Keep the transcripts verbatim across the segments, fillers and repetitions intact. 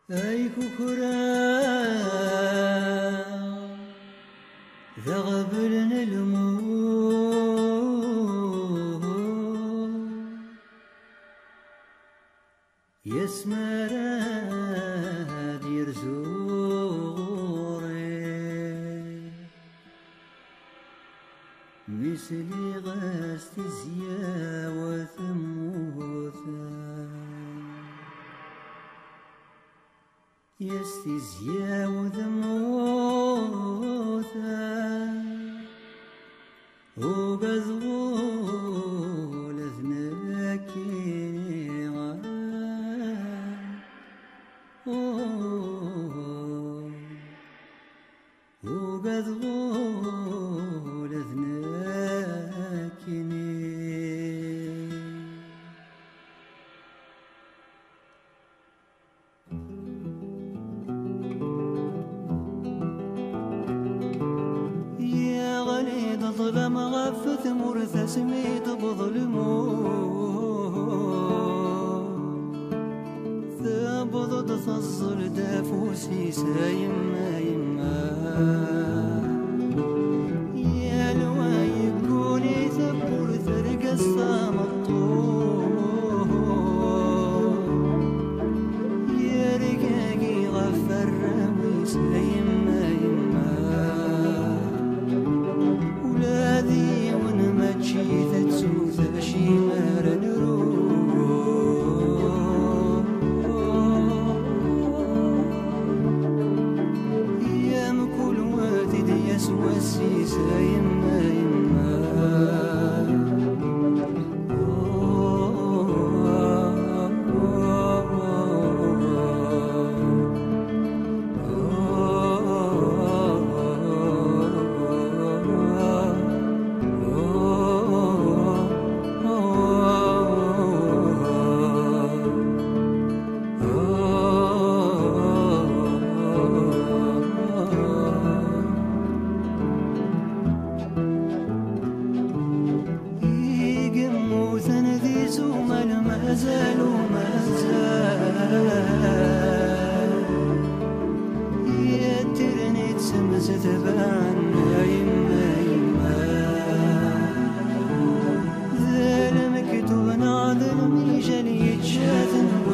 أي كوكرا ذا غبلن الموت يسمر دير زوري مثلي غاست زيا وثموثا يستزيا وذموثا وقذغول اثنكي وقذغول اثنكي ظلم غفت مرث سميت بظلمو ثابض تصل دافوسي سايما يما يا لواي بقولي ثبور ثرق السامطور يا رقاقي غفر رمي سايما يما ولادي ونمشي تتسوث شمار نروح ايام كل واتد يسوى السيسا يما يما ما زال وما زال يترني تسمس تبعنا يما يما ذا المكتوب نعذر ميجال يتشاذ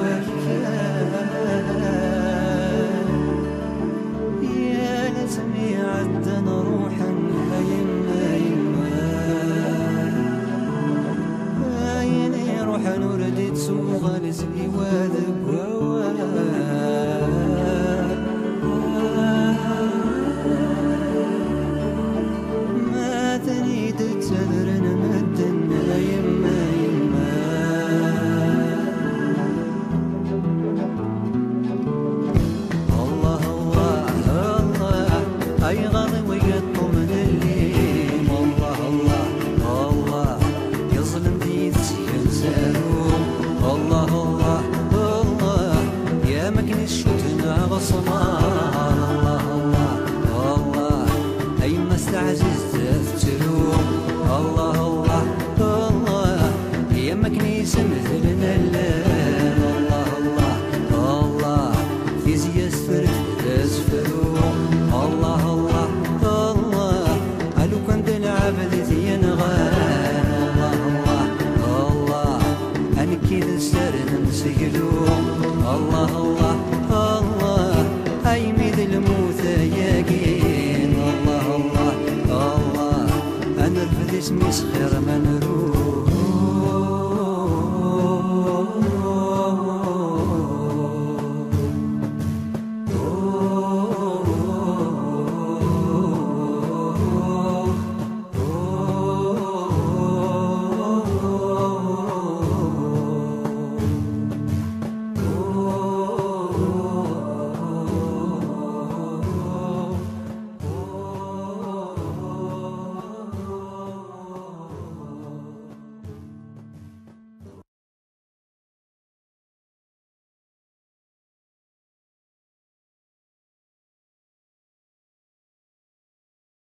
وكفان يا لازمي عدنا روحا يما يما روح نردي تسوغ لسبي واذب ما تريد تسذرن مدنا يما يما الله الله الله أي غاضي ويقطو من الليل الله الله الله يظلم ديتي الله الله الله يا مكنس شوتنا غصمان الله الله الله أي ما استعزز تفتلوم الله الله الله يا مكنس مثلنا الليل الله الله الله في زياس فرد تزفروم الله الله الله قالوا كنت العبد ينغان الله الله كذا سرنا نسجلو